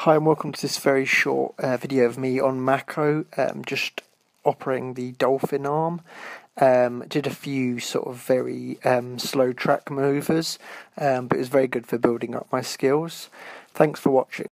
Hi and welcome to this very short video of me on Mako, just operating the Dolphin Arm. Did a few sort of very slow track maneuvers, but it was very good for building up my skills. Thanks for watching.